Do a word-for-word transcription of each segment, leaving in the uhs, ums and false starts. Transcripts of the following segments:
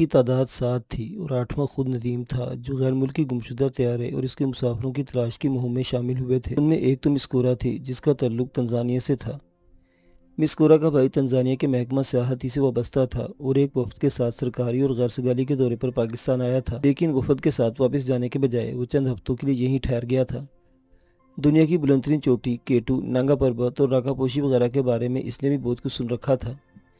की तादाद सात थी और आठवां खुद नदीम था, जो गैर मुल्की गुमशुदा तैयारे और इसके मुसाफिरों की तलाश की मुहिम में शामिल हुए थे। उनमें एक तो मिस कोरा थी, जिसका ताल्लुक तंजानिया से था। मिस कोरा का भाई तंजानिया के महकमा सियाहती से वाबस्ता था और एक वफद के साथ सरकारी और गैर सरकारी के दौरे पर पाकिस्तान आया था, लेकिन वफद के साथ वापस जाने के बजाय वो चंद हफ्तों के लिए यहीं ठहर गया था। दुनिया की बुलंदतरीन चोटी, केटू, नांगा पर्वत और राकापोशी वगैरह के बारे में इसने भी बहुत कुछ सुन रखा था।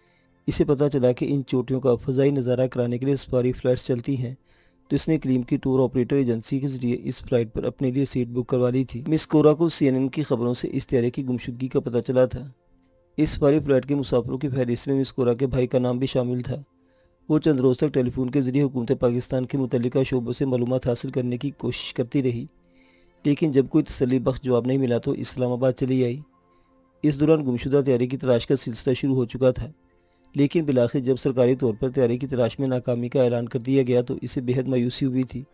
इसे पता चला कि इन चोटियों का फ़ज़ाई नज़ारा कराने के लिए सफारी फ़्लाइट्स चलती हैं, तो इसने क्रीम की टूर ऑपरेटर एजेंसी के ज़रिए इस फ्लाइट पर अपने लिए सीट बुक करवा ली थी। मिस कोरा को सी एन एन की खबरों से इस तैयारे की गुमशुदगी का पता चला था। इस सफारी फ़्लाइट के मुसाफिरों की फहरिस्त में मिस कोरा के भाई का नाम भी शामिल था। वो चंद रोज़ तक टेलीफोन के ज़रिए हुकूमत पाकिस्तान के मुतल्लिका शोबों से मालूमात हासिल करने की कोशिश करती रही, लेकिन जब कोई तसल्ली बख्श जवाब नहीं मिला तो इस्लामाबाद चली आई। इस दौरान गुमशुदा तैयारी की तलाश का सिलसिला शुरू हो चुका था, लेकिन बिलाखिर जब सरकारी तौर पर तैयारी की तलाश में नाकामी का ऐलान कर दिया गया तो इसे बेहद मायूसी हुई थी।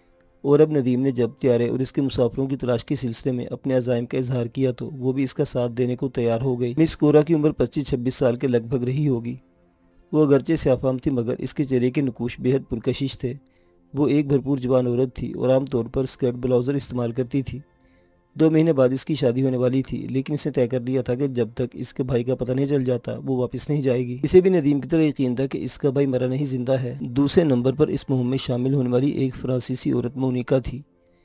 और अब नदीम ने जब तैयारे और इसके मुसाफिरों की तलाश के सिलसिले में अपने अज़ाइम का इजहार किया तो वो भी इसका साथ देने को तैयार हो गई। मिस कोरा की उम्र पच्चीस छब्बीस साल के लगभग रही होगी। वो अगरचे स्याफाम थी, मगर इसके चेहरे के नकूश बेहद पुरकशिश थे। वो एक भरपूर जवान औरत थी और आमतौर पर स्कर्ट ब्लाउज़र इस्तेमाल करती थी। दो महीने बाद इसकी शादी होने वाली थी, लेकिन इसने तय कर लिया था कि जब तक इसके भाई का पता नहीं चल जाता वो वापस नहीं जाएगी। इसे भी नदीम की तरह यकीन था कि इसका भाई मरा नहीं, जिंदा है। दूसरे नंबर पर इस मुहिम में शामिल होने वाली एक फ्रांसीसी औरत मोनिका थी।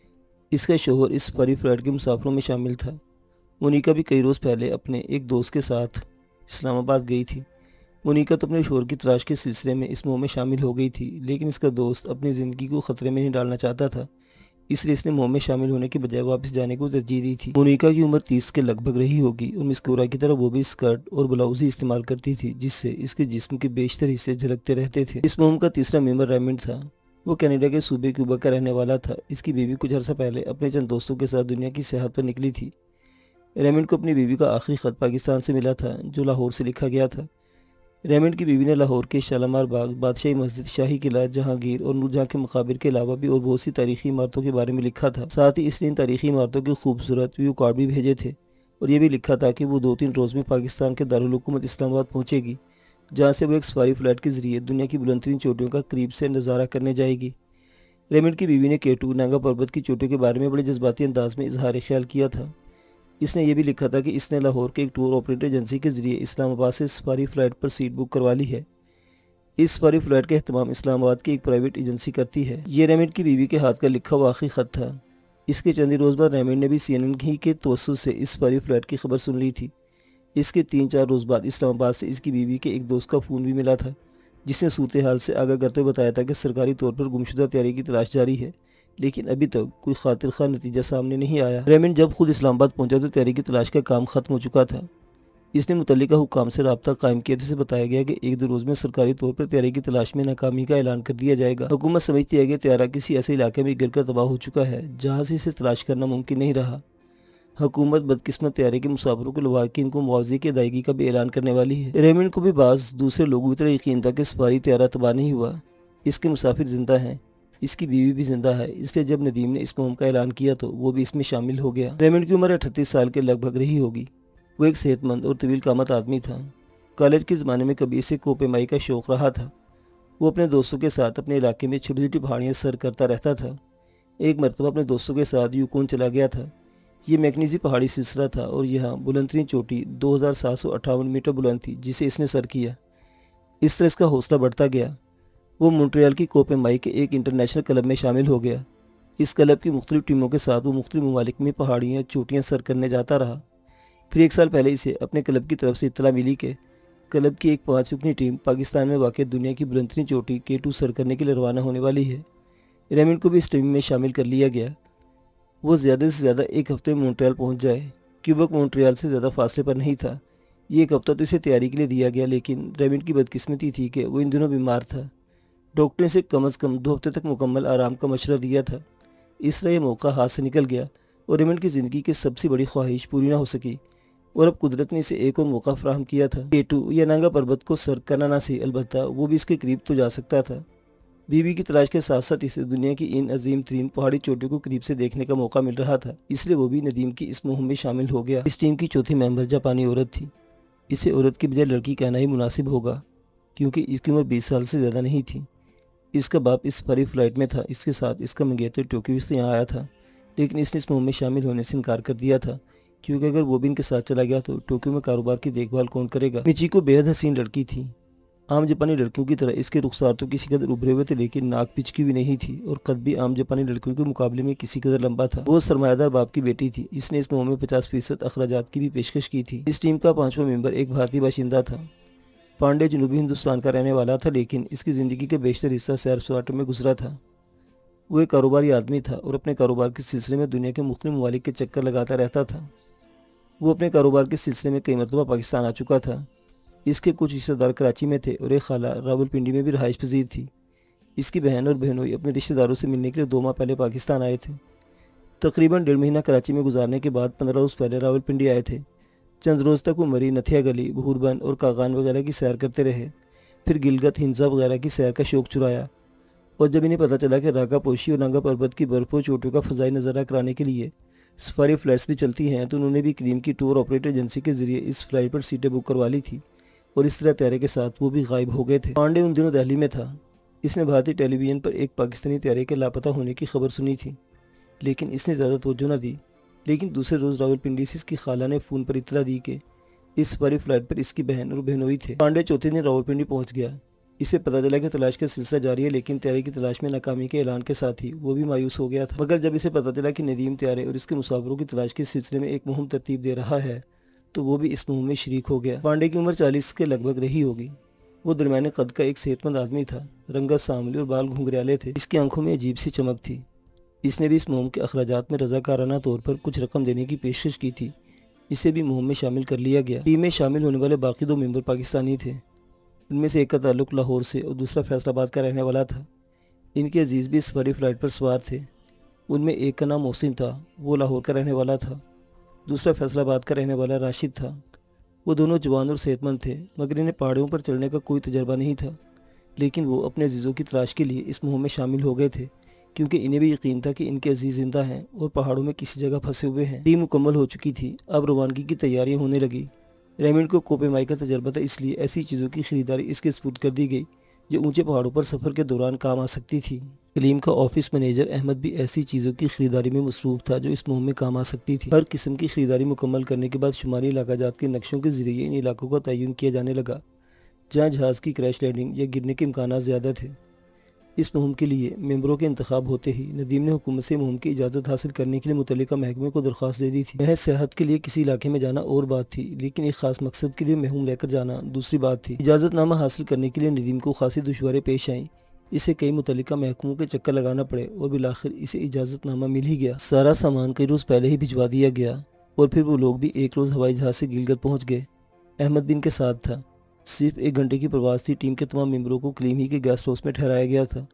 इसका शोहर इस सफारी फ्लाइट के मुसाफिरों में शामिल था। मोनिका भी कई रोज़ पहले अपने एक दोस्त के साथ इस्लामाबाद गई थी। मोनिका तो अपने शोहर की तलाश के सिलसिले में इस मुहिम में शामिल हो गई थी, लेकिन इसका दोस्त अपनी ज़िंदगी को ख़तरे में नहीं डालना चाहता था, इसलिए इसने मुहिम में शामिल होने के बजाय वापस जाने को तरजीह दी थी। मोनिका की उम्र तीस के लगभग रही होगी और मिस कोरा की तरह वो भी स्कर्ट और ब्लाउज ही इस्तेमाल करती थी, जिससे इसके जिस्म के बेशतर हिस्से झलकते रहते थे। इस मुहिम का तीसरा मेंबर रेमंड था। वो कनाडा के सूबे क्यूबा का रहने वाला था। इसकी बीवी कुछ अर्सा पहले अपने चंद दोस्तों के साथ दुनिया की सयाहत पर निकली थी। रेमंड को अपनी बीवी का आखिरी खत पाकिस्तान से मिला था, जो लाहौर से लिखा गया था। रेमंड की बीवी ने लाहौर के शालामार बाग, बादशाही मस्जिद, शाही किला, जहांगीर और नूरजहां के मकाबिर के अलावा भी और बहुत सी तारीखी इमारतों के बारे में लिखा था। साथ ही इसने इन तारीखी इमारतों के खूबसूरत व्यू कार्ड भी भेजे थे और ये भी लिखा था कि वो दो तीन रोज़ में पाकिस्तान के दारुल हुकूमत इस्लामाबाद पहुँचेगी, जहाँ से वो एक सफारी फ्लाइट के जरिए दुनिया की बुलंदतरीन चोटियों का करीब से नज़ारा करने जाएगी। रेमंड की बीवी ने केटू, नांगा पर्वत की चोटियों के बारे में बड़े जज्बाती अंदाज में इजहार ख्याल किया था। इसने यह भी लिखा था कि इसने लाहौर के एक टूर ऑपरेटर एजेंसी के जरिए इस्लामाबाद से सफारी फ्लाइट पर सीट बुक करवा ली है। इस सफारी फ्लाइट का एहतमाम इस्लामाबाद की एक प्राइवेट एजेंसी करती है। ये रेमंड की बीवी के हाथ का लिखा हुआ आखिरी खत था। इसके चंद ही रोज़ बाद रेमंड ने भी सी एन एन ही के तवस्सुत से इस सफारी फ्लाइट की खबर सुन ली थी। इसके तीन चार रोज़ बाद इस्लामाबाद से इसकी बीवी के एक दोस्त का फ़ोन भी मिला था, जिसने सूरत हाल से आगाह करते हुए बताया था कि सरकारी तौर पर गुमशुदा तैयारी की तलाश जारी है, लेकिन अभी तक कोई खातिर खा नतीजा सामने नहीं आया। रेमंड जब खुद इस्लामाबाद पहुंचा तो तैयारी की तलाश का काम खत्म हो चुका था। इसने मुतल्लिका हुक्काम से रब्ता कायम किया, जिसे बताया गया कि एक दो रोज़ में सरकारी तौर पर तैयारी की तलाश में नाकामी का ऐलान कर दिया जाएगा। हुकूमत समझती है कि तैयारा किसी ऐसे इलाके में गिर कर तबाह हो चुका है जहाँ से इसे तलाश करना मुमकिन नहीं रहा। हुकूमत बदकिस्मत तैयारे के मुसाफिरों को लवाकिन को मुआवजे की अदायगी का भी ऐलान करने वाली है। रेमंड को भी बाज़ दूसरे लोगों की तरह यकीन था कि सफारी तैयारा तबाह नहीं हुआ, इसके मुसाफिर जिंदा हैं, इसकी बीवी भी जिंदा है। इसलिए जब नदीम ने इस मुहिम का ऐलान किया तो वो भी इसमें शामिल हो गया। रेमंड की उम्र अठतीस साल के लगभग रही होगी। वो एक सेहतमंद और तवील कामत आदमी था। कॉलेज के ज़माने में कभी इसे कोपेमाई का शौक़ रहा था। वो अपने दोस्तों के साथ अपने इलाके में छोटी छोटी पहाड़ियाँ सर करता रहता था। एक मरतबा अपने दोस्तों के साथ यूकोन चला गया था। ये मैकनीज़ी पहाड़ी सिलसिला था और यहाँ बुलंदतरीन चोटी दो हज़ार सात सौ अट्ठावन मीटर बुलंद थी, जिसे इसने सर किया। इस तरह इसका हौसला बढ़ता गया। वो मॉन्ट्रियल की कोपेमाई के एक इंटरनेशनल क्लब में शामिल हो गया। इस क्लब की मुख्तलिफ टीमों के साथ वो मुख्तलिफ ममालिक में पहाड़ियाँ चोटियाँ सर करने जाता रहा। फिर एक साल पहले इसे अपने क्लब की तरफ से इत्तला मिली कि क्लब की एक पाँच रुकनी टीम पाकिस्तान में वाक़ दुनिया की बुलंदतरीन चोटी के टू सर करने के लिए रवाना होने वाली है। रेमंड को भी इस टीम में शामिल कर लिया गया। वो ज़्यादा से ज़्यादा एक हफ्ते में मॉन्ट्रियल पहुँच जाए। क्यूबक मॉन्ट्रियल से ज़्यादा फासले पर नहीं था। ये एक हफ्ता तो इसे तैयारी के लिए दिया गया, लेकिन रेमंड की बदकिस्मती थी कि वो इन दिनों बीमार था। डॉक्टर ने इसे कम अज़ कम दो हफ्ते तक मुकम्मल आराम का मशवरा दिया था। इस तरह यह मौका हाथ से निकल गया और रेमंड की ज़िंदगी की सबसे बड़ी ख्वाहिश पूरी ना हो सकी और अब कुदरत ने इसे एक और मौका फराहम किया था। केटू या नांगा पर्वत को सर करना ना सही, अलबत्ता वो भी इसके करीब तो जा सकता था। बीवी की तलाश के साथ साथ इसे दुनिया की इन अजीम तरीन पहाड़ी चोटियों को करीब से देखने का मौका मिल रहा था, इसलिए वो भी नदीम की इस मुहिम में शामिल हो गया। इस टीम की चौथी मेंबर जापानी औरत थी। इसे औरत की बजाय लड़की कहना ही मुनासिब होगा, क्योंकि इसकी उम्र बीस साल से ज़्यादा नहीं थी। इसका बाप इस सफारी फ्लाइट में था। इसके साथ इसका मंगेतर टोक्यो से यहाँ आया था, लेकिन इसने इस मुहिम में शामिल होने से इनकार कर दिया था, क्योंकि अगर वो भी इनके साथ चला गया तो टोक्यो में कारोबार की देखभाल कौन करेगा। मिचिको बेहद हसीन लड़की थी। आम जापानी लड़कियों की तरह इसके रुखसार तो किसी कदर उभरे हुए थे, लेकिन नाक पिचकी भी नहीं थी और कद भी आम जापानी लड़कियों के मुकाबले में किसी कदर लंबा था। वो सरमायादार बाप की बेटी थी। इसने इस मुहिम में पचास फीसद अखराजात की भी पेशकश की थी। इस टीम का पांचवा मेंबर एक भारतीय बाशिंदा था। पांडे जनूबी हिंदुस्तान का रहने वाला था, लेकिन इसकी ज़िंदगी का बेशतर हिस्सा सैर सपाटे में गुजरा था। वो एक कारोबारी आदमी था और अपने कारोबार के सिलसिले में दुनिया के मुख्तलिफ ममालिक के चक्कर लगाता रहता था। वो अपने कारोबार के सिलसिले में कई मरतबा पाकिस्तान आ चुका था। इसके कुछ रिश्तेदार कराची में थे और एक खाला रावलपिंडी में भी रहाइश पजीर थी। इसकी बहन और बहनोई अपने रिश्तेदारों से मिलने के लिए दो माह पहले पाकिस्तान आए थे। तकरीबन डेढ़ महीना कराची में गुजारने के बाद पंद्रह रोज़ पहले रावलपिंडी आए थे। चंद रोज़ तक वो मरी, नथिया गली, बहूरबन और कागान वगैरह की सैर करते रहे। फिर गिलगत, हिंसा वगैरह की सैर का शौक चुराया और जब इन्हें पता चला कि रागा पोशी और नांगा पर्वत की बर्फ़ और चोटियों का फ़ज़ाई नज़ारा कराने के लिए सफारी फ़्लाइट्स भी चलती हैं, तो उन्होंने भी करीम की टूर ऑपरेटर एजेंसी के ज़रिए इस फ्लाइट पर सीटें बुक करवा ली थी और इस तरह तैयारे के साथ वो भी गायब हो गए थे। पांडे उन दिनों दिल्ली में था। इसने भारतीय टेलीविज़न पर एक पाकिस्तानी तैयारे के लापता होने की खबर सुनी थी, लेकिन इसने ज़्यादा तवज्जो न दी। लेकिन दूसरे रोज़ रावलपिंडी से इसकी खाला ने फ़ोन पर इतला दी कि इस सफारी फ्लाइट पर इसकी बहन और बहनोई थे। पांडे चौथे दिन रावलपिंडी पहुंच गया। इसे पता चला कि तलाश का सिलसिला जारी है, लेकिन तैयारी की तलाश में नाकामी के ऐलान के साथ ही वो भी मायूस हो गया था। मगर जब इसे पता चला कि नदीम तैयारे और इसके मुसाफिरों की तलाश के सिलसिले में एक मुहिम तरतीब दे रहा है, तो वो भी इस मुहिम में शरीक हो गया। पांडे की उम्र चालीस के लगभग रही होगी। वो दरमियाने कद का एक सेहतमंद आदमी था। रंगत सांवली और बाल घुंघराले थे। इसकी आंखों में अजीब सी चमक थी। इसने भी इस मुहिम के अखराजात में रजाकाराना तौर पर कुछ रकम देने की पेशकश की थी। इसे भी मुहिम में शामिल कर लिया गया। टीम में शामिल होने वाले बाकी दो मेंबर पाकिस्तानी थे। उनमें से एक का ताल्लुक लाहौर से और दूसरा फैसलाबाद का रहने वाला था। इनके अजीज़ भी सफारी फ्लाइट पर सवार थे। उनमें एक का नाम मोहसिन था, वो लाहौर का रहने वाला था। दूसरा फैसलाबाद का रहने वाला राशिद था। वो दोनों जवान और सेहतमंद थे, मगर इन्हें पहाड़ियों पर चढ़ने का कोई तजर्बा नहीं था। लेकिन वो अपने अजीज़ों की तलाश के लिए इस मुहिम में शामिल हो गए थे, क्योंकि इन्हें भी यकीन था कि इनके अजीज़ जिंदा हैं और पहाड़ों में किसी जगह फंसे हुए हैं। टीम मुकम्मल हो चुकी थी। अब रवानगी की तैयारियां होने लगी। रेमिंड को कोपेमाई का तजर्बा था, इसलिए ऐसी चीज़ों की खरीदारी इसके सुपुर्द कर दी गई जो ऊंचे पहाड़ों पर सफ़र के दौरान काम आ सकती थी। कलीम का ऑफिस मैनेजर अहमद भी ऐसी चीज़ों की खरीदारी में मसरूफ़ था जो इस मुहिम में काम आ सकती थी। हर किस्म की खरीदारी मुकम्मल करने के बाद शुमारी इलाकाजात के नक्शों के ज़रिए इन इलाकों का तयन किया जाने लगा जहाँ जहाज़ की क्रैश लैंडिंग या गिरने के इम्कान ज़्यादा थे। इस मुहिम के लिए मेंबरों के इंतखाब होते ही नदीम ने हुकूमत से मुहिम की इजाज़त हासिल करने के लिए मुतल्लिका महकमे को दरख्वास्त दे दी थी। महज सेहत के लिए किसी इलाके में जाना और बात थी, लेकिन एक खास मकसद के लिए मुहिम लेकर जाना दूसरी बात थी। इजाज़तनामा हासिल करने के लिए नदीम को खासी दुश्वारें पेश आईं। इसे कई मुतल्लिका महकमों के चक्कर लगाना पड़े और बिलाखिर इसे इजाज़तनामा मिल ही गया। सारा सामान कई रोज़ पहले ही भिजवा दिया गया और फिर वो लोग भी एक रोज़ हवाई जहाज़ से गिलगत पहुँच गए। अहमद भी इनके साथ था। सिर्फ एक घंटे की प्रवास थी। टीम के तमाम मेंबरों को कलीम ही के गेस्ट हाउस में ठहराया गया था।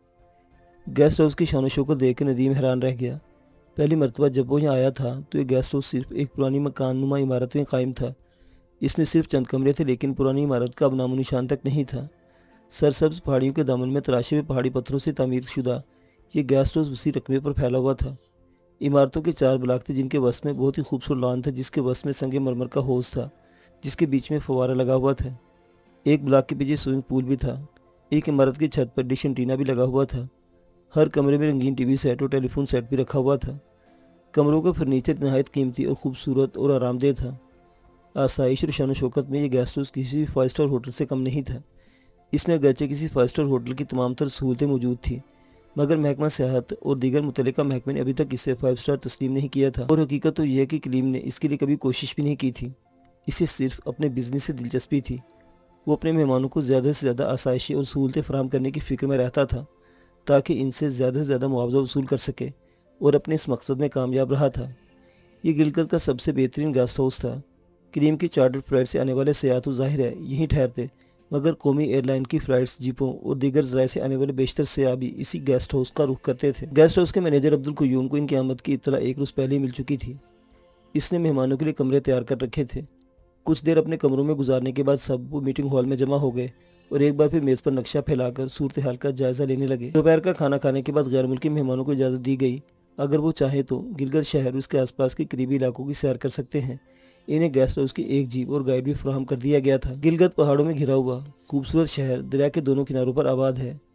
गेस्ट हाउस की शान शौकत देख कर नदीम हैरान रह गया। पहली मरतबा जब वो यहाँ आया था तो ये गेस्ट हाउस सिर्फ एक पुरानी मकान नुमा इमारत में कायम था। इसमें सिर्फ चंद कमरे थे, लेकिन पुरानी इमारत का अब नामो निशान तक नहीं था। सरसब्ज पहाड़ियों के दामन में तराशे हुए पहाड़ी पत्थरों से तामीर शुदा ये गेस्ट हाउस उसी रकबे पर फैला हुआ था। इमारतों के चार ब्लॉक थे, जिनके वस्त में बहुत ही खूबसूरत लॉन था, जिसके वस्त में संगे मरमर का हौज था, जिसके बीच में फवारा लगा हुआ था। एक ब्लॉक के पीछे स्विमिंग पूल भी था। एक इमारत की छत पर डिश एंटीना भी लगा हुआ था। हर कमरे में रंगीन टीवी सेट और टेलीफोन सेट भी रखा हुआ था। कमरों का फर्नीचर नहायत कीमती और खूबसूरत और आरामदेह था। आसाइश और शान शौकत में ये गेस्ट हाउस किसी भी फाइव स्टार होटल से कम नहीं था। इसमें अगरचे किसी फाइव स्टार होटल की तमाम तर सहूलतें मौजूद थी, मगर महकमा सेहत और दीगर मुतल्लिका महकमे ने अभी तक इसे फाइव स्टार तस्लीम नहीं किया था। और हकीकत तो यह है कि कलीम ने इसके लिए कभी कोशिश भी नहीं की थी। इसे सिर्फ अपने बिजनेस से दिलचस्पी थी। वो अपने मेहमानों को ज़्यादा से ज़्यादा आसाइशें और सहूलतें फराहम करने की फ़िक्र में रहता था, ताकि इनसे ज़्यादा से ज़्यादा मुआवजा वसूल कर सके, और अपने इस मकसद में कामयाब रहा था। ये गिलगत का सबसे बेहतरीन गेस्ट हाउस था। करीम की चार्टर फ्लाइट से आने वाले सयाह तो जाहिर है यहीं ठहरते, मगर कौमी एयरलाइन की फ़्लाइट्स, जीपों और दीगर ज़राए से आने वाले बेशतर सयाह भी इसी गेस्ट हाउस का रुख करते थे। गेस्ट हाउस के मैनेजर अब्दुल क़य्यूम को इनकी आमद की इत्तला एक रोज़ पहले ही मिल चुकी थी। इसने मेहमानों के लिए कमरे तैयार कर रखे थे। कुछ देर अपने कमरों में गुजारने के बाद सब वो मीटिंग हॉल में जमा हो गए और एक बार फिर मेज़ पर नक्शा फैलाकर सूरत हाल का जायज़ा लेने लगे। दोपहर का खाना खाने के बाद गैर मुल्की मेहमानों को इजाज़त दी गई, अगर वो चाहे तो गिलगत शहर और उसके आसपास के करीबी इलाकों की सैर कर सकते हैं। इन्हें गेस्ट हाउस की एक जीप और गाइड भी फराहम कर दिया गया था। गिलगत पहाड़ों में घिरा हुआ खूबसूरत शहर दरिया के दोनों किनारों पर आबाद है।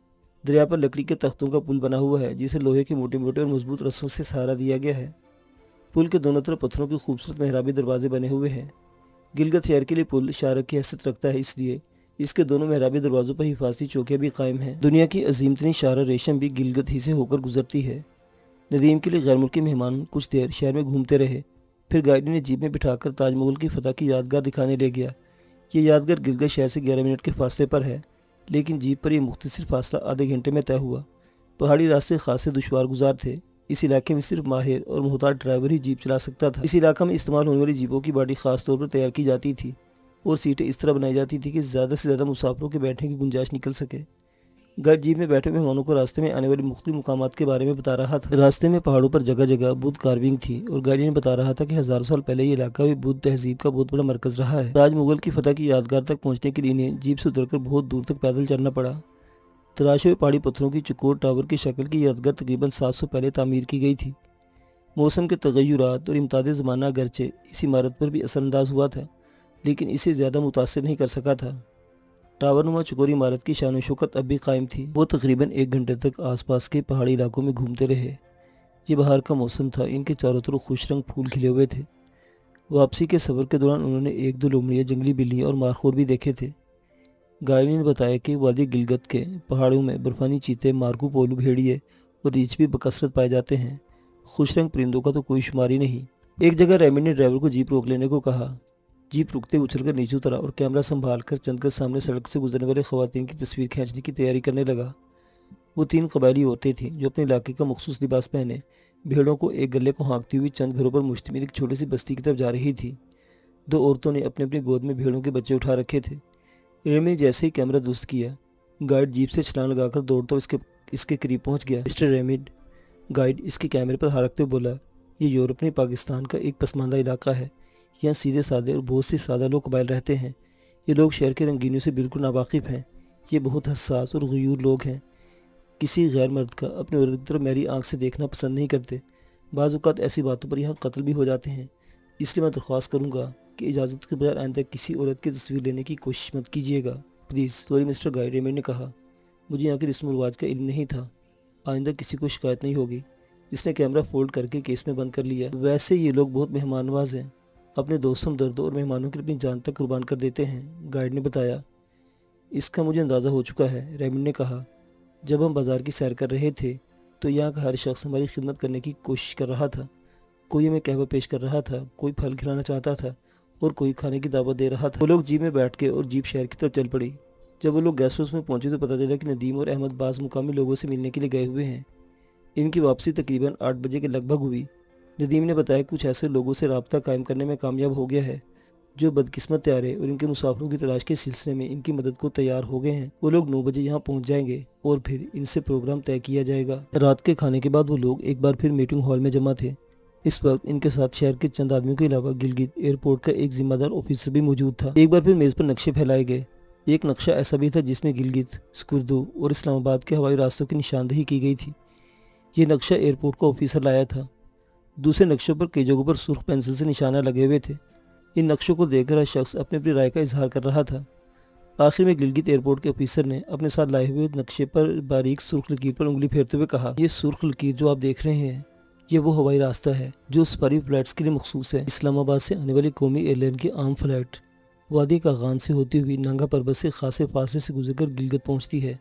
दरिया पर लकड़ी के तख्तों का पुल बना हुआ है जिसे लोहे के मोटे मोटे और मजबूत रस्सों से सहारा दिया गया है। पुल के दोनों तरफ पत्थरों के खूबसूरत मेहराबी दरवाजे बने हुए हैं। गिलगित शहर के लिए पुल शारक की हैसियत रखता है, इसलिए इसके दोनों मेहराबी दरवाजों पर हिफाजती चौकियां भी कायम हैं। दुनिया की अजीमतरीन शाहरा रेशम भी गिलगित ही से होकर गुजरती है। नदीम के लिए गैर मुल्की मेहमान कुछ देर शहर में घूमते रहे, फिर गाइड ने जीप में बिठाकर ताजमहल की फतह की यादगार दिखाने ले गया। ये यादगार गिलगित शहर से ग्यारह मिनट के फासले पर है, लेकिन जीप पर यह मुख्तसर फासला आधे घंटे में तय हुआ। पहाड़ी रास्ते खासे दुश्वार गुजार थे। इस इलाके में सिर्फ माहिर और मुहताज ड्राइवर ही जीप चला सकता था। इस इलाके में इस्तेमाल होने वाली जीपों की बॉडी खास तौर पर तैयार की जाती थी और सीटें इस तरह बनाई जाती थी कि ज़्यादा से ज़्यादा मुसाफिरों के बैठने की गुंजाइश निकल सके। गाइड जीप में बैठे मेहमानों को रास्ते में आने वाले मुख्तलिफ मुकामात के बारे में बता रहा था। रास्ते में पहाड़ों पर जगह जगह बुद्ध कार्विंग थी और गाइड ने बता रहा था कि हज़ारों साल पहले ये इलाका भी बुद्ध तहजीब का बहुत बड़ा मरकज़ रहा है। ताज मुगल की फतह की यादगार तक पहुँचने के लिए इन्हें जीप से उतरकर बहुत दूर तक पैदल चलना पड़ा। तराशे हुए पहाड़ी पत्थरों की चकोर टावर की शक्ल की यादगार तकरीबन सात सौ पहले तामीर की गई थी। मौसम के तगय्युरात और इम्ताद ज़माना अगरचे इस इमारत पर भी असरअंदाज हुआ था, लेकिन इसे ज़्यादा मुतासिर नहीं कर सका था। टावरनुमा चकोर इमारत की शान शौकत अब भी कायम थी। वो तकरीबन एक घंटे तक आसपास के पहाड़ी इलाकों में घूमते रहे। ये बहार का मौसम था, इनके चारों तरफ खुश रंग फूल खिले हुए थे। वापसी के सफ़र के दौरान उन्होंने एक दो लोमड़ियाँ, जंगली बिल्लियाँ और मारखोर भी देखे थे। गाइड ने बताया कि वादी गिलगित के पहाड़ों में बर्फानी चीते, मार्को पोलो भेड़िए और रीछ भी बकसरत पाए जाते हैं। खुश रंग परिंदों का तो कोई शुमार ही नहीं। एक जगह रेमिड ने ड्राइवर को जीप रोक लेने को कहा। जीप रुकते उछलकर नीचे उतरा और कैमरा संभाल कर चंद के सामने सड़क से गुजरने वाले खवातीन की तस्वीर खींचने की तैयारी करने लगा। वो तीन कबायली औरतें थीं जो अपने इलाके का मखसूस लिबास पहने भेड़ों को एक गले को हाँकती हुई चंद घरों पर मुश्तमिल एक छोटी सी बस्ती की तरफ जा रही थी। दो औरतों ने अपने अपनी गोद में भेड़ों के बच्चे उठा रखे थे। रेमिड ने जैसे ही कैमरा दुरुस्त किया, गाइड जीप से छलांग लगाकर दौड़ता इसके इसके करीब पहुंच गया। मिस्टर रेमिड, गाइड इसके कैमरे पर हाथ रखते हुए बोला, ये यूरोप में पाकिस्तान का एक पसमानदा इलाका है। यहाँ सीधे साधे और बहुत से सादा लोग कबाइल रहते हैं। ये लोग शहर के रंगीनियों से बिल्कुल नावाकिफ़ हैं। ये बहुत हसास और गयूर लोग हैं। किसी गैर मर्द का अपने औरत की तरफ मेरी आंख से देखना पसंद नहीं करते। बाज़ औक़ात ऐसी बातों पर यहाँ कत्ल भी हो जाते हैं। इसलिए मैं दरख्वास्त करूँगा कि इजाज़त के बगैर आइंदा किसी औरत की तस्वीर लेने की कोशिश मत कीजिएगा, प्लीज़। सॉरी मिस्टर गाइड, रेमिड ने कहा। मुझे यहाँ के रस्म रिवाज का इल्म नहीं था। आइंदा किसी को शिकायत नहीं होगी। इसने कैमरा फोल्ड करके केस में बंद कर लिया। वैसे ये लोग बहुत मेहमान नवाज हैं, अपने दोस्तों, दर्दों और मेहमानों के लिए अपनी जान तक कुर्बान कर देते हैं, गाइड ने बताया। इसका मुझे अंदाज़ा हो चुका है, रेमिड ने कहा। जब हम बाजार की सैर कर रहे थे तो यहाँ का हर शख्स हमारी खिदमत करने की कोशिश कर रहा था। कोई हमें कहवा पेश कर रहा था, कोई फल खिलाना चाहता था और कोई खाने की दावत दे रहा था। वो लोग जीप में बैठ के और जीप शहर की तरफ चल पड़ी। जब वो लोग गेस्ट हाउस में पहुंचे तो पता चला कि नदीम और अहमद बाज़ मुकामी लोगों से मिलने के लिए गए हुए हैं। इनकी वापसी तकरीबन आठ बजे के लगभग हुई। नदीम ने बताया कुछ ऐसे लोगों से रब्ता कायम करने में कामयाब हो गया है जो बदकिस्मत त्यारे और इनके मुसाफिरों की तलाश के सिलसिले में इनकी मदद को तैयार हो गए हैं। वो लोग नौ बजे यहाँ पहुँच जाएंगे और फिर इनसे प्रोग्राम तय किया जाएगा। रात के खाने के बाद वो लोग एक बार फिर मीटिंग हॉल में जमा थे। इस वक्त इनके साथ शहर के चंद आदमियों के अलावा गिलगित एयरपोर्ट का एक जिम्मेदार ऑफिसर भी मौजूद था। एक बार फिर मेज़ पर नक्शे फैलाए गए। एक नक्शा ऐसा भी था जिसमें गिलगित, स्कुर्दू और इस्लामाबाद के हवाई रास्तों की निशानदेही की गई थी। ये नक्शा एयरपोर्ट का ऑफिसर लाया था। दूसरे नक्शों पर कई जगहों पर सुर्ख पेंसिल से निशाना लगे हुए थे। इन नक्शों को देखकर हर शख्स अपनी अपनी राय का इजहार कर रहा था। आखिर में गिलगित एयरपोर्ट के ऑफिसर ने अपने साथ लाए हुए नक्शे पर बारीक सुर्ख लकीर पर उंगली फेरते हुए कहा, ये सुर्ख लकीर जो आप देख रहे हैं, ये वो हवाई रास्ता है जो सफारी फ्लाइट्स के लिए मखसूस है। इस्लामाबाद से आने वाली कौमी एयरलाइन की आम फ्लाइट वादी कागान से होती हुई नंगा पर्वत से खासे फासले से गुजरकर गिलगित पहुंचती है।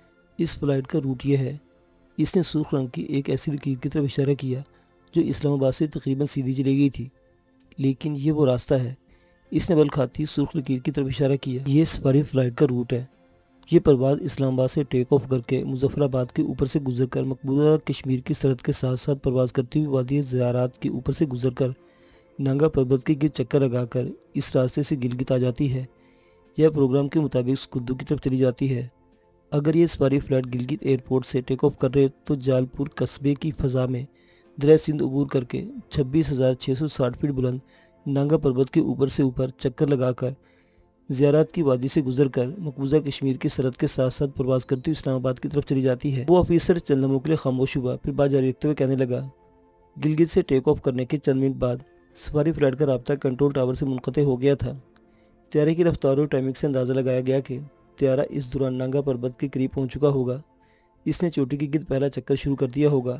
इस फ्लाइट का रूट यह है। इसने सुर्ख रंग की एक ऐसी लकीर की तरफ इशारा किया जो इस्लामाबाद से तकरीबन सीधी चली गई थी। लेकिन ये वो रास्ता है। इसने बल खाती सुर्ख लकीर की तरफ इशारा किया। ये सफारी फ्लाइट का रूट है। ये परवाज़ इस्लामाबाद से टेक ऑफ करके मुजफ्फराबाद के ऊपर से गुजरकर मकबूजा कश्मीर की सरहद के साथ साथ परवाज़ करती हुई वादी ज़ियारात के ऊपर से गुजरकर नंगा पर्वत के गिर चक्कर लगाकर इस रास्ते से गिलगित आ जाती है। यह प्रोग्राम के मुताबिक स्कुर्दू की तरफ चली जाती है। अगर ये सफारी फ्लाइट गिलगित एयरपोर्ट से टेक ऑफ कर रहे तो जालपुर कस्बे की फ़ज़ा में दरिया सिंध अबूर करके छब्बीस हज़ार छः सौ साठ फीट बुलंद नंगा पर्वत के ऊपर से ऊपर चक्कर लगाकर ज़ियारत की वादी से गुजरकर मकबूजा कश्मीर की सरहद के साथ साथ प्रवास करती हुई इस्लामाबाद की तरफ चली जाती है। वो ऑफिसर चंद लम्हों के लिए खामोश हुआ, फिर बात जारी रखते हुए कहने लगा, गिलगित से टेक ऑफ करने के चंद मिनट बाद सफारी फ्लाइट का राब्ता कंट्रोल टावर से मुनक़ते हो गया था। तैयारी की रफ्तार और टाइमिंग से अंदाज़ा लगाया गया कि त्यारा इस दौरान नंगा पर्वत के करीब पहुँच चुका होगा। इसने चोटी के गिर्द पहला चक्कर शुरू कर दिया होगा।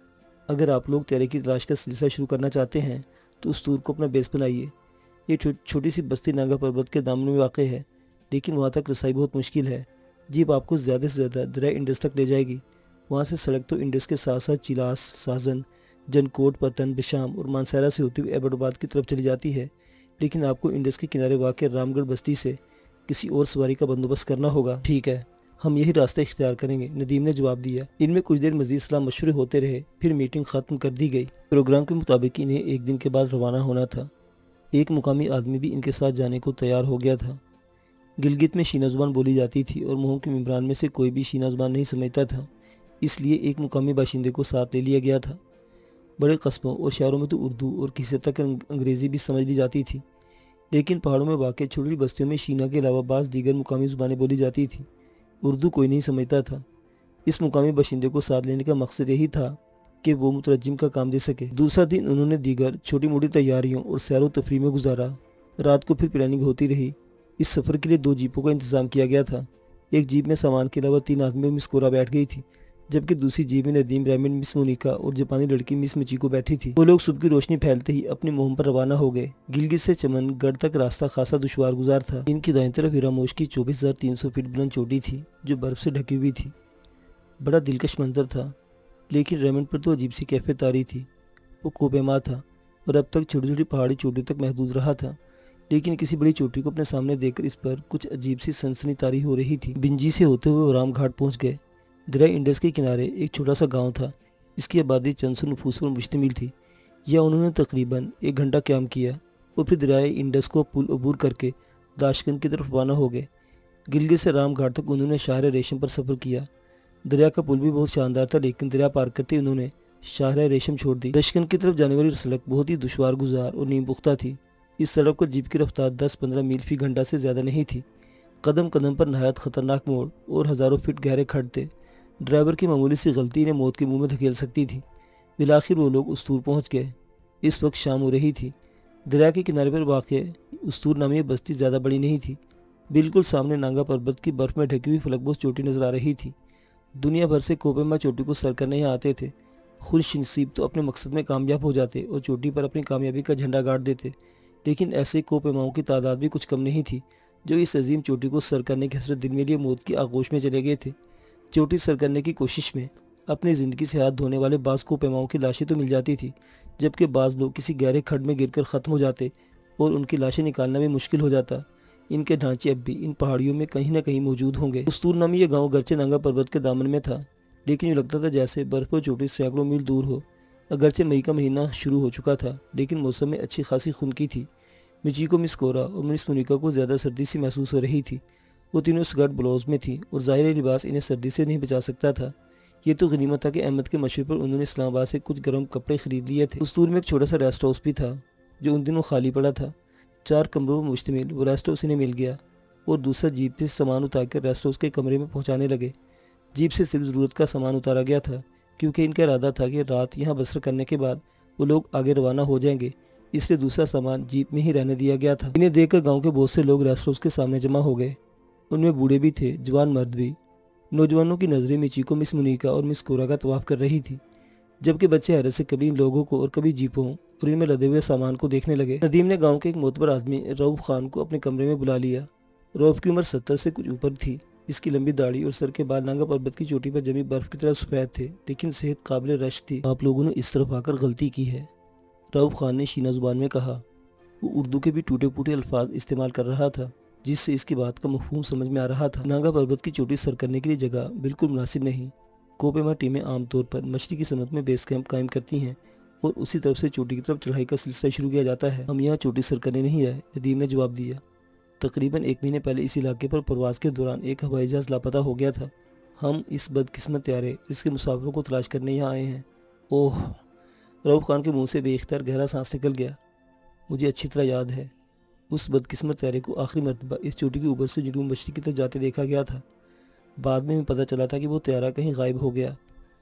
अगर आप लोग तैयारी की तलाश का सिलसिला शुरू करना चाहते हैं तो उस तूर को अपना बेस बनाइए। ये छो, छोटी सी बस्ती नागा पर्वत के दामन में वाक़ है, लेकिन वहाँ तक रसाई बहुत मुश्किल है। जीप आपको ज़्यादा से ज़्यादा दरिया इंडस तक ले जाएगी। वहाँ से सड़क तो इंडस के साथ साथ चिलास, साजन, जनकोट, पतन, बिशाम और मानसैरा से होती हुई एबटाबाद की तरफ चली जाती है, लेकिन आपको इंडस के किनारे वाक़ रामगढ़ बस्ती से किसी और सवारी का बंदोबस्त करना होगा। ठीक है, हम यही रास्ता इख्तियार करेंगे, नदीम ने जवाब दिया। इनमें कुछ देर मजीद सलाह मशवरे होते रहे, फिर मीटिंग ख़त्म कर दी गई। प्रोग्राम के मुताबिक इन्हें एक दिन के बाद रवाना होना था। एक मुकामी आदमी भी इनके साथ जाने को तैयार हो गया था। गिलगित में शीना ज़ुबान बोली जाती थी और मुहम के मेम्बरान में से कोई भी शीना ज़ुबान नहीं समझता था, इसलिए एक मुकामी बाशिंदे को साथ ले लिया गया था। बड़े कस्बों और शहरों में तो उर्दू और किसी तक अंग्रेज़ी भी समझ ली जाती थी, लेकिन पहाड़ों में वाक़ छोटी बस्तियों में शीना के अलावा बाज़ दीगर मुकामी ज़ुबानें बोली जाती थी। उर्दू कोई नहीं समझता था। इस मुकामी बाशिंदे को साथ लेने का मकसद यही था कि वो मुतरज्जिम का काम दे सके। दूसरा दिन उन्होंने दीगर छोटी मोटी तैयारियों और सैर व तफरीह में गुजारा। रात को फिर प्लानिंग होती रही। इस सफ़र के लिए दो जीपों का इंतज़ाम किया गया था। एक जीप में सामान के अलावा तीन आदमी मिस कोरा बैठ गई थी, जबकि दूसरी जीप में नदीम, रेमिन, मिस मोनिका और जापानी लड़की मिस मिचिको बैठी थी। वो लोग सुबह की रोशनी फैलते ही अपनी मुहिम पर रवाना हो गए। गिलगित से चमनगढ़ तक रास्ता खासा दुश्वार गुजार था। इनकी दाईं तरफ हिरामोश की चौबीस हजार तीन सौ फीट बुलंद चोटी थी, जो बर्फ से ढकी हुई थी। बड़ा दिलकश मंजर था, लेकिन रेमिन पर तो अजीब सी कैफियत आ रही थी। वो कोपेमा था और अब तक छोटी छोटी पहाड़ी चोटी तक महदूद रहा था, लेकिन किसी बड़ी चोटी को अपने सामने देखकर इस पर कुछ अजीब सी सनसनी तारी हो रही थी। बिंजी से होते हुए राम घाट पहुंच गए। दरिया इंडस के किनारे एक छोटा सा गांव था। इसकी आबादी चंद सौ नफूस पर मुश्तमिल थी। यह उन्होंने तकरीबन एक घंटा क्याम किया और फिर दरिया इंडस को पुल अबूर करके दाशगंज की तरफ रवाना हो गए। गिलगित से राम घाट तक उन्होंने शहर रेशम पर सफ़र किया। दरिया का पुल भी बहुत शानदार था, लेकिन दरिया पार करते उन्होंने शहर रेशम छोड़ दी। दशकन की तरफ जाने वाली सड़क बहुत ही दुश्वार गुजार और नीम पुख्ता थी। इस सड़क पर जीप की रफ्तार दस पंद्रह मील फी घंटा से ज़्यादा नहीं थी। कदम कदम पर नहायत ख़तरनाक मोड़ और हज़ारों फीट गहरे खड्ड थे। ड्राइवर की मामूली सी गलती इन्हें मौत के मुंह में धकेल सकती थी। बिलाखिर वो लोग उस्तूर पहुंच गए। इस वक्त शाम हो रही थी। दरिया के किनारे पर वाक़ उस्तूर नामी बस्ती ज़्यादा बड़ी नहीं थी। बिल्कुल सामने नांगा पर्वत की बर्फ़ में ढकी हुई फलकबोस चोटी नजर आ रही थी। दुनिया भर से कोपेमा चोटी को सर करने यहाँ आते थे। खुश नसीब तो अपने मकसद में कामयाब हो जाते और चोटी पर अपनी कामयाबी का झंडा गाड़ देते, लेकिन ऐसे कोपेमाओं की तादाद भी कुछ कम नहीं थी जो इस अजीम चोटी को सर करने की हसरत दिन में लिए मौत की आगोश में चले गए थे। चोटी सर करने की कोशिश में अपनी ज़िंदगी से हाथ धोने वाले बाज़ कोपेमाओं की लाशें तो मिल जाती थी, जबकि बाज़ लोग किसी गहरे खड्ड में गिरकर ख़त्म हो जाते और उनकी लाशें निकालना भी मुश्किल हो जाता। इनके ढांचे अब भी इन पहाड़ियों में कहीं ना कहीं मौजूद होंगे। उस्तूर नामी यह गाँव गरचे नांगा पर्वत के दामन में था, लेकिन यूँ लगता था जैसे बर्फ़ पर चोटी सैकड़ों मील दूर हो। अगरचे मई का महीना शुरू हो चुका था, लेकिन मौसम में अच्छी खासी खुनकी थी। मिचिको, मिस कोरा और मिस मोनिका को ज़्यादा सर्दी सी महसूस हो रही थी। वो तीनों स्कर्ट ब्लाउज में थी और ज़ाहिर लिबास इन्हें सर्दी से नहीं बचा सकता था। ये तो गनीमत था कि अहमद के मशवरे पर उन्होंने इस्लामाबाद से कुछ गर्म कपड़े खरीद लिए थे। उस्तूर में एक छोटा सा रेस्ट हाउस भी था जो उन दिनों खाली पड़ा था। चार कमरों में मुश्तमिल वो रेस्ट हाउस इन्हें मिल गया और दूसरा जीप से सामान उतार कर रेस्ट हाउस के कमरे में पहुँचाने लगे। जीप से सिर्फ ज़रूरत का सामान उतारा गया था, क्योंकि इनका इरादा था कि रात यहाँ बसर करने के बाद वो लोग आगे रवाना हो जाएंगे, इसलिए दूसरा सामान जीप में ही रहने दिया गया था। इन्हें देखकर गांव के बहुत से लोग रेस्ट हाउस के सामने जमा हो गए। उनमें बूढ़े भी थे, जवान मर्द भी। नौजवानों की नज़रें मिचिको, मिस मुनीका और मिस कोरा का तवाफ कर रही थी, जबकि बच्चे हैरत से कभी इन लोगों को और कभी जीपों और इनमें लदे हुए सामान को देखने लगे। नदीम ने गाँव के एक मोतबर आदमी रऊफ खान को अपने कमरे में बुला लिया। रऊफ की उम्र सत्तर से कुछ ऊपर थी। इसकी लंबी दाढ़ी और सर के बाल नांगा पर्वत की चोटी पर जमी बर्फ की तरह सफ़ेद थे, लेकिन सेहत काबिल रश थी। आप लोगों ने इस तरफ आकर गलती की है, रऊफ खान ने शीना जुबान में कहा। वो उर्दू के भी टूटे फूटे अल्फाज इस्तेमाल कर रहा था, जिससे इसकी बात का मफहूम समझ में आ रहा था। नांगा पर्वत की चोटी सर करने के लिए जगह बिल्कुल मुनासिब नहीं। कोपेमा टीमें आमतौर पर मछली की सनत में बेस कैंप कायम करती हैं और उसी तरफ से चोटी की तरफ चढ़ाई का सिलसिला शुरू किया जाता है। हम यहाँ चोटी सर करने नहीं आए, नदीम ने जवाब दिया। तकरीबन एक महीने पहले इस इलाके पर प्रवास के दौरान एक हवाई जहाज़ लापता हो गया था। हम इस बदकिस्मत त्यारे इसके मुसाफिरों को तलाश करने यहाँ आए हैं। ओह, रऊफ खान के मुंह से बेख्तियार गहरा सांस निकल गया। मुझे अच्छी तरह याद है, उस बदकिस्मत त्यारे को आखिरी मरतबा इस चोटी के ऊपर से जुनूब मशरिक की तरफ जाते देखा गया था। बाद में हमें पता चला था कि वो त्यारा कहीं गायब हो गया।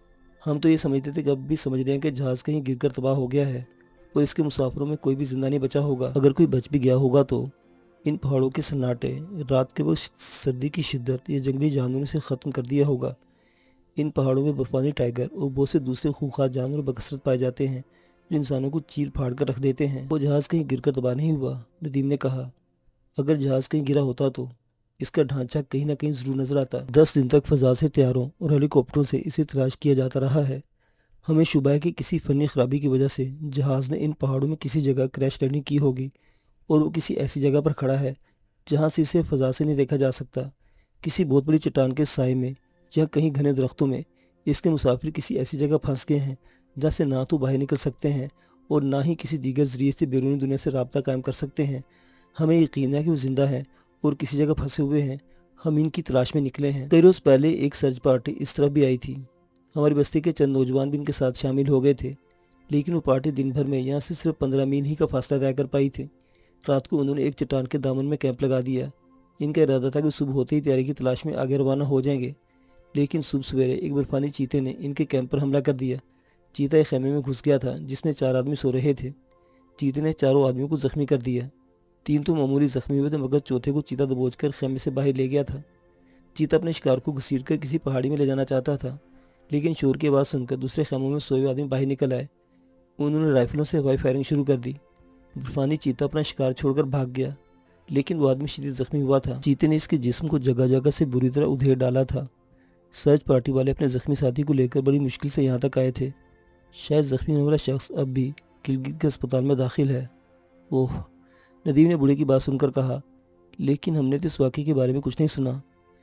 हम तो ये समझते थे कि अब भी समझ रहे हैं कि जहाज़ कहीं गिरकर तबाह हो गया है और इसके मुसाफिरों में कोई भी जिंदा नहीं बचा होगा। अगर कोई बच भी गया होगा तो इन पहाड़ों के सन्नाटे, रात के वक्त सर्दी की शिद्दत या जंगली जानवरों से ख़त्म कर दिया होगा। इन पहाड़ों में बर्फानी टाइगर और बहुत से दूसरे खूंखार जानवर बकसरत पाए जाते हैं जो इंसानों को चीर फाड़ कर रख देते हैं। वो जहाज़ कहीं गिरकर तबाह नहीं हुआ, नदीम ने कहा। अगर जहाज़ कहीं गिरा होता तो इसका ढांचा कहीं ना कहीं जरूर नजर आता। दस दिन तक फजा से तैयारों और हेलीकॉप्टरों से इसे तलाश किया जाता रहा है। हमें शुबा है कि किसी फनी खराबी की वजह से जहाज़ ने इन पहाड़ों में किसी जगह क्रैश लैंडिंग की होगी और वो किसी ऐसी जगह पर खड़ा है जहाँ से इसे फजा से नहीं देखा जा सकता। किसी बहुत बड़ी चट्टान के साए में या कहीं घने दरख्तों में इसके मुसाफिर किसी ऐसी जगह फंस गए हैं जहाँ से ना तो बाहर निकल सकते हैं और ना ही किसी दीगर जरिए से बैरूनी दुनिया से रब्ता कायम कर सकते हैं। हमें यकीन है कि वो जिंदा है और किसी जगह फंसे हुए हैं। हम इनकी तलाश में निकले हैं। कई रोज़ पहले एक सर्च पार्टी इस तरफ भी आई थी। हमारी बस्ती के चंद नौजवान भी इनके साथ शामिल हो गए थे, लेकिन वो पार्टी दिन भर में यहाँ से सिर्फ पंद्रह मील ही का फासला तय कर पाई थी। रात को उन्होंने एक चट्टान के दामन में कैंप लगा दिया। इनका इरादा था कि सुबह होते ही तैयारी की तलाश में आगे रवाना हो जाएंगे, लेकिन सुबह सवेरे एक बर्फानी चीते ने इनके कैंप पर हमला कर दिया। चीता एक खेमे में घुस गया था जिसमें चार आदमी सो रहे थे। चीते ने चारों आदमियों को जख्मी कर दिया। तीन तो मामूली जख्मी हुए थे, मगर चौथे को चीता दबोच कर खेमे से बाहर ले गया था। चीता अपने शिकार को घसीट कर किसी पहाड़ी में ले जाना चाहता था, लेकिन शोर की आवाज़ सुनकर दूसरे खेमों में सोए आदमी बाहर निकल आए। उन्होंने राइफलों से हवाई फायरिंग शुरू कर दी। बर्फानी चीता अपना शिकार छोड़कर भाग गया, लेकिन वो आदमी शदीद जख्मी हुआ था। चीते ने इसके जिस्म को जगह जगह से बुरी तरह उधेड़ डाला था। सर्च पार्टी वाले अपने जख्मी साथी को लेकर बड़ी मुश्किल से यहाँ तक आए थे। शायद जख्मी होने वाला शख्स अब भी गिलगित के अस्पताल में दाखिल है। ओह, नदीम ने बूढ़े की बात सुनकर कहा, लेकिन हमने तो इस वाक़े के बारे में कुछ नहीं सुना।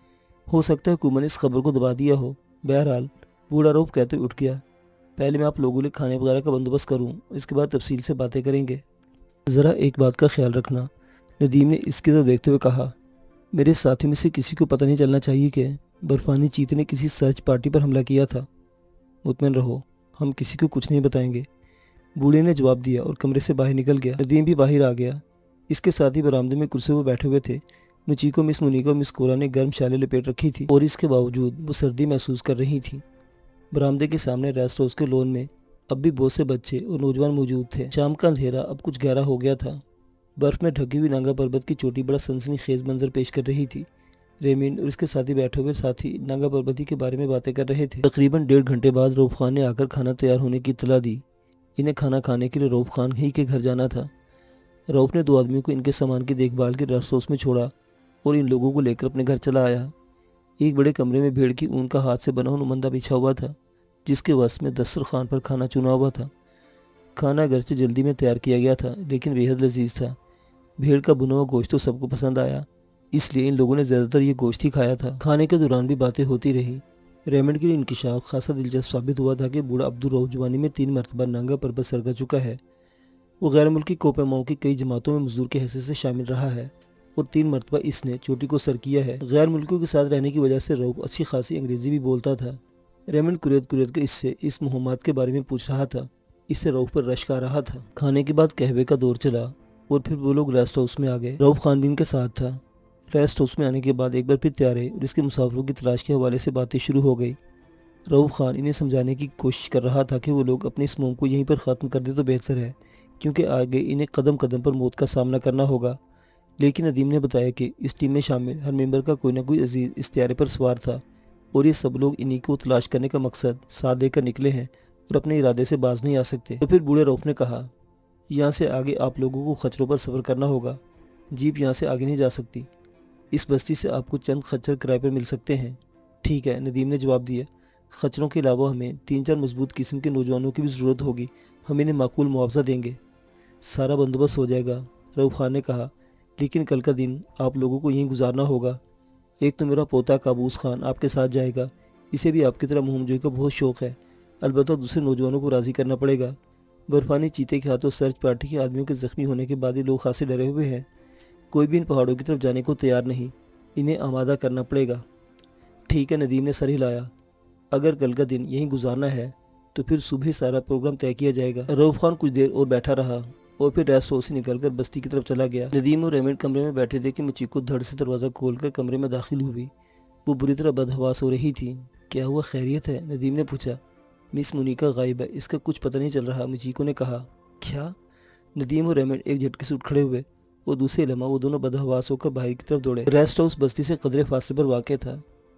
हो सकता है हुकूमत ने इस खबर को दबा दिया हो। बहरहाल बूढ़ा रऊफ कहते हुए उठ गया। पहले मैं आप लोगों के खाने वगैरह का बंदोबस्त करूं, इसके बाद तफसील से बातें करेंगे। ज़रा एक बात का ख्याल रखना, नदीम ने इसकी तरफ देखते हुए कहा। मेरे साथियों में से किसी को पता नहीं चलना चाहिए कि बर्फानी चीते ने किसी सर्च पार्टी पर हमला किया था। मुतमईन रहो, हम किसी को कुछ नहीं बताएंगे, बूढ़े ने जवाब दिया और कमरे से बाहर निकल गया। नदीम भी बाहर आ गया। इसके साथ ही बरामदे में कुर्सी पर बैठे हुए थे। मुचीको, मिस मुनीका और मिस कोरा ने गर्म शालें लपेट रखी थी और इसके बावजूद वो सर्दी महसूस कर रही थी। बरामदे के सामने रेस्ट हाउस के लॉन में अब भी बहुत से बच्चे और नौजवान मौजूद थे। शाम का अंधेरा अब कुछ गहरा हो गया था। बर्फ में ढकी हुई नांगा पर्वत की चोटी बड़ा सनसनीखेज मंजर पेश कर रही थी। रेमिंड और इसके साथी बैठे हुए साथी नांगा पर्वती के बारे में बातें कर रहे थे। तकरीबन डेढ़ घंटे बाद रऊफ खान ने आकर खाना तैयार होने की इत्तला दी। इन्हें खाना खाने के लिए रऊफ खान ही के घर जाना था। रऊफ ने दो आदमियों को इनके सामान की देखभाल के रेस्ट हाउस में छोड़ा और इन लोगों को लेकर अपने घर चला आया। एक बड़े कमरे में भेड़ की ऊन का हाथ से बना हुआ नुमंदा बिछा हुआ था, जिसके वस में दस्तरखान पर खाना चुना हुआ था। खाना अगरचे जल्दी में तैयार किया गया था, लेकिन बेहद लजीज था। भेड़ का बुना हुआ गोश्त तो सबको पसंद आया, इसलिए इन लोगों ने ज़्यादातर ये गोश्त ही खाया था। खाने के दौरान भी बातें होती रही। रेमंड के लिए इंकिशाफ खासा दिलचस्प साबित हुआ था कि बूढ़ा अब्दुल रऊफ जवानी में तीन मरतबा नांगा पर्वत सर कर चुका है। वो गैर मुल्की कोपेमाओं की कई जमातों में मजदूर के हैसियत से शामिल रहा है और तीन मरतबा इसने चोटी को सर किया है। गैर मुल्कियों के साथ रहने की वजह से रऊफ अच्छी खासी अंग्रेजी भी बोलता था। रेमंड कुरेद कुरेद कर इससे इस मुहम्मद के बारे में पूछ रहा था। इससे रऊफ पर रश्क आ रहा था। खाने के बाद कहवे का दौर चला और फिर वो लोग रेस्ट हाउस में आ गए। रऊफ खान भी इनके साथ था। रेस्ट हाउस में आने के बाद एक बार फिर तैयारे और इसके मुसाफिरों की तलाश के हवाले से बातें शुरू हो गई। रऊफ खान इन्हें समझाने की कोशिश कर रहा था कि वो लोग अपने इस मुंह को यहीं पर ख़त्म कर दे तो बेहतर है, क्योंकि आगे इन्हें कदम कदम पर मौत का सामना करना होगा। लेकिन नदीम ने बताया कि इस टीम में शामिल हर मेंबर का कोई ना कोई अजीज़ इस तैयारे पर सवार था और ये सब लोग इन्हीं को तलाश करने का मकसद साथ लेकर निकले हैं और अपने इरादे से बाज नहीं आ सकते। तो फिर बूढ़े रऊफ ने कहा, यहाँ से आगे आप लोगों को खच्चरों पर सफ़र करना होगा। जीप यहाँ से आगे नहीं जा सकती। इस बस्ती से आपको चंद खच्चर किराए पर मिल सकते हैं। ठीक है, नदीम ने जवाब दिया। खच्चरों के अलावा हमें तीन चार मजबूत किस्म के नौजवानों की भी ज़रूरत होगी। हम इन्हें माकूल मुआवजा देंगे। सारा बंदोबस्त हो जाएगा, रऊफ खान ने कहा, लेकिन कल का दिन आप लोगों को यहीं गुजारना होगा। एक तो मेरा पोता काबूस खान आपके साथ जाएगा। इसे भी आपकी तरह मुहिम जोई का बहुत शौक़ है। अलबत्ता दूसरे नौजवानों को राज़ी करना पड़ेगा। बर्फानी चीते के हाथों सर्च पार्टी के आदमियों के ज़ख्मी होने के बाद ये लोग खासे डरे हुए हैं। कोई भी इन पहाड़ों की तरफ जाने को तैयार नहीं। इन्हें आमादा करना पड़ेगा। ठीक है, नदीम ने सर हिलाया। अगर कल का दिन यहीं गुजारना है तो फिर सुबह सारा प्रोग्राम तय किया जाएगा। रऊफ खान कुछ देर और बैठा रहा और फिर रेस्ट हाउस से निकलकर बस्ती की तरफ चला गया। नदीम और रेमंड कमरे में बैठे थे कि मुचीको धड़ से दरवाज़ा खोलकर कमरे में दाखिल हुई। वो बुरी तरह बदहवास हो रही थी। क्या हुआ, खैरियत है? नदीम ने पूछा। मिस मुनीका गायब है, इसका कुछ पता नहीं चल रहा, मुचीको ने कहा। क्या? नदीम और रेमंड एक झटके से उठ खड़े हुए और दूसरे लम्हा वो दोनों बदहवास होकर बाहर की तरफ दौड़े। रेस्ट हाउस बस्ती से कदरे फासले पर वाक़ था।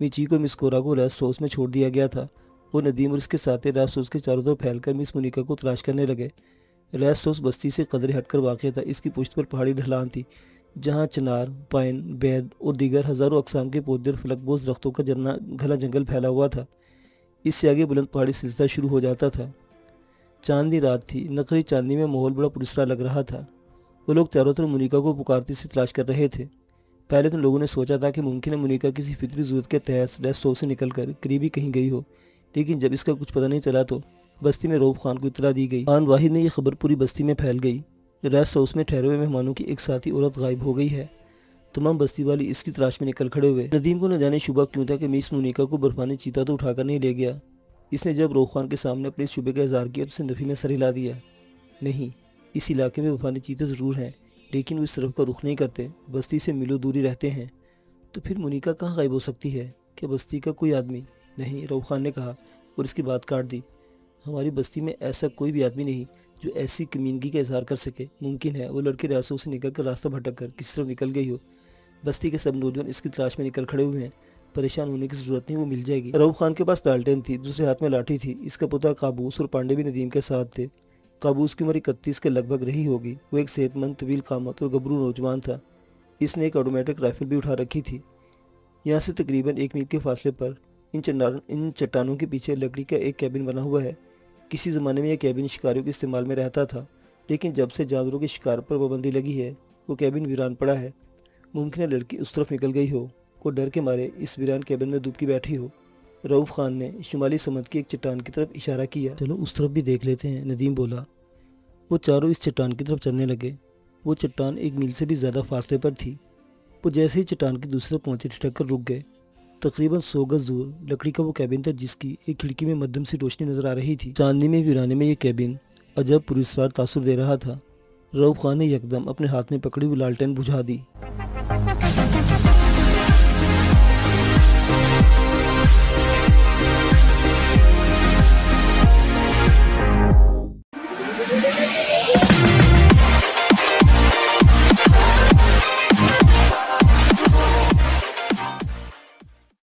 मिचीक और मिस कोरा को रेस्ट हाउस में छोड़ दिया गया था और नदीम और उसके साथी रेस्ट हाउस के चारों तरफ फैलकर मिस मोनिका को तलाश करने लगे। रेस्ट हाउस बस्ती से कदरे हटकर वाक़ था। इसकी पुश्त पर पहाड़ी ढलान थी जहाँ चनार, पाइन, बैद और दीगर हज़ारों अकसाम के पौधे और फलकबोज दरख्तों का जरना घना जंगल फैला हुआ था। इससे आगे बुलंद पहाड़ी सिलसिला शुरू हो जाता था। चांदनी रात थी। नकली चांदनी में माहौल बड़ा पुरस्कार लग रहा था। वो लोग चारों तरफ मुनिका को पुकारती से तलाश कर रहे थे। पहले तो लोगों ने सोचा था कि मुमकिन है मुनिका किसी फितरी ज़रूरत के तहत रेस्ट हाउस से निकलकर करीबी कहीं गई हो, लेकिन जब इसका कुछ पता नहीं चला तो बस्ती में रऊफ खान को इतला दी गई। खान वाहिद ने यह खबर पूरी बस्ती में फैल गई। रेस्ट हाउस में ठहरे हुए मेहमानों की एक साथी औरत गायब हो गई है। तमाम बस्ती वाले इसकी तलाश में निकल खड़े हुए। नदीम को न जाने शुबा क्यों था कि मिस मुनिका को बर्फानी चीता तो उठाकर नहीं ले गया। इसने जब रऊफ खान के सामने अपने शुबे का इजहार किया तो उसे नफी में सर हिला दिया। नहीं, इस इलाके में बर्फानी चीते ज़रूर हैं, लेकिन वो इस तरफ का रुख नहीं करते, बस्ती से मिलो दूरी रहते हैं। तो फिर मुनिका कहाँ गायब हो सकती है? क्या बस्ती का कोई आदमी? नहीं, रऊफ खान ने कहा और इसकी बात काट दी। हमारी बस्ती में ऐसा कोई भी आदमी नहीं जो ऐसी कमीनगी का इजहार कर सके। मुमकिन है वो लड़की रास्तों से निकल कर रास्ता भटक कर किसी तरफ निकल गई हो। बस्ती के सब नौजवान इसकी तलाश में निकल खड़े हुए हैं। परेशान होने की जरूरत नहीं, वो मिल जाएगी। रऊफ खान के पास लालटेन थी, दूसरे हाथ में लाठी थी। इसका पुता काबूस और पांडे भी नदीम के साथ थे। काबूस की उम्र इकतीस के लगभग रही होगी। वो एक सेहतमंद, तवील कामत और गबरू नौजवान था। इसने एक ऑटोमेटिक राइफल भी उठा रखी थी। यहाँ से तकरीबन एक मील के फासले पर इन चट्टान इन चट्टानों के पीछे लकड़ी का एक कैबिन बना हुआ है। किसी ज़माने में यह कैबिन शिकारियों के इस्तेमाल में रहता था, लेकिन जब से जानवरों के शिकार पर पाबंदी लगी है वो कैबिन वीरान पड़ा है। मुमकिन है लड़की उस तरफ निकल गई हो, वो डर के मारे इस वीरान कैबिन में दुबकी बैठी हो। रऊफ खान ने शुमाली समत की एक चट्टान की तरफ इशारा किया। चलो उस तरफ भी देख लेते हैं, नदीम बोला। वो चारों इस चट्टान की तरफ चलने लगे। वो चट्टान एक मील से भी ज़्यादा फासले पर थी। वो जैसे ही चट्टान की दूसरी तरफ पहुंचे ठिठक कर रुक गए। तकरीबन सौ गज दूर लकड़ी का वो कैबिन था जिसकी एक खिड़की में मध्यम सी रोशनी नजर आ रही थी। चांदनी में वीराने में ये कैबिन अजब पुरस्कार तासुर दे रहा था। रऊफ खान ने यकदम अपने हाथ में पकड़ी हुई लालटेन बुझा दी।